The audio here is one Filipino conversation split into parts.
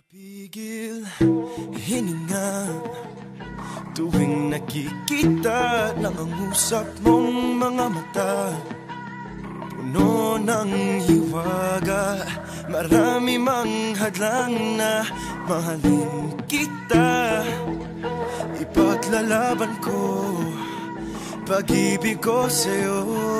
Pigil, hininga, tuwing nakikita lang ang usap mong mga mata. Puno ng hiwaga, marami mang hadlang na mahalin kita. Ipaglalaban ko pag-ibig ko sa'yo.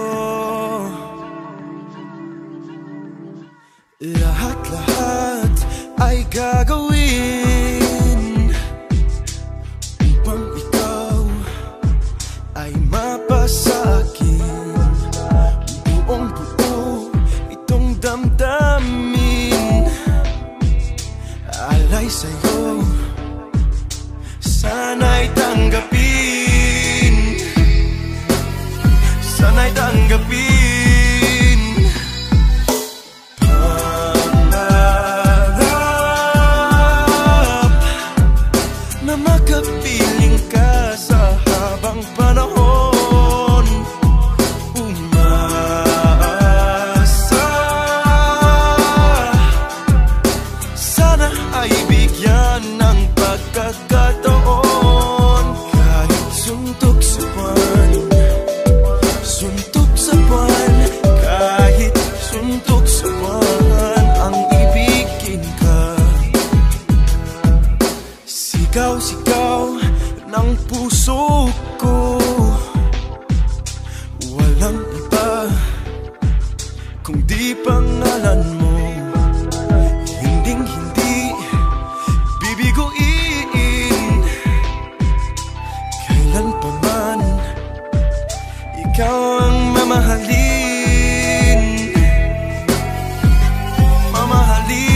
Lahat-lahat ay gagawin upang ikaw ay mapasa'kin. Buong-buo itong damdamin, alay sa'yo, sana'y tanggapin, sana'y tanggapin. Makapiling ka sa habang panahon, umaasa. Sana ay bigyan ng pagkakataon. Kahit suntok sa buwan, suntok sa buwan, kahit suntok sa buwan, ang ibigin ka. Sigaw-sigaw ng puso ko, walang iba kundi pangalan mo. Hinding-hindi bibiguin, kailan pa man ikaw ang mamahalin, mamahalin.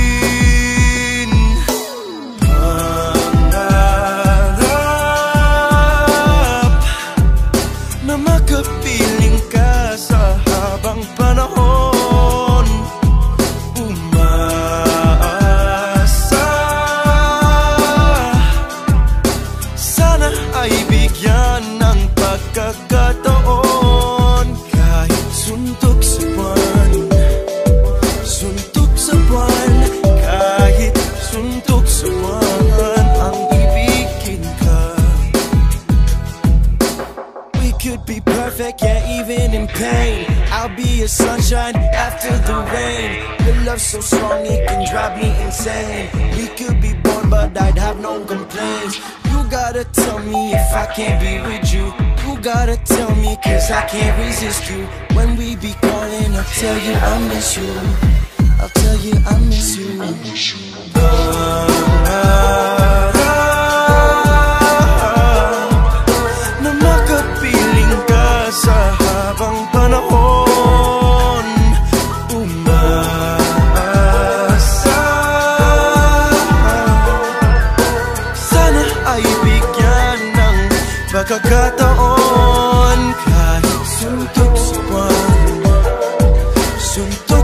Makapiling ka sa habang panahon, umaasa. Sana ay bigyan ng pagkakataon. Kahit suntok sa buwan, suntok sa buwan, kahit suntok sa buwan, ang ibigin ka. Could be perfect, yeah, even in pain. I'll be a sunshine after the rain. Your love so strong, it can drive me insane. We could be born, but I'd have no complaints. You gotta tell me if I can't be with you. You gotta tell me, cause I can't resist you. When we be calling, I'll tell you I miss you. I'll tell you I miss you. Sa habang panahon, umaasa. Sana ay bigyan ng pagkakataon. Kahit suntok sa buwan, suntok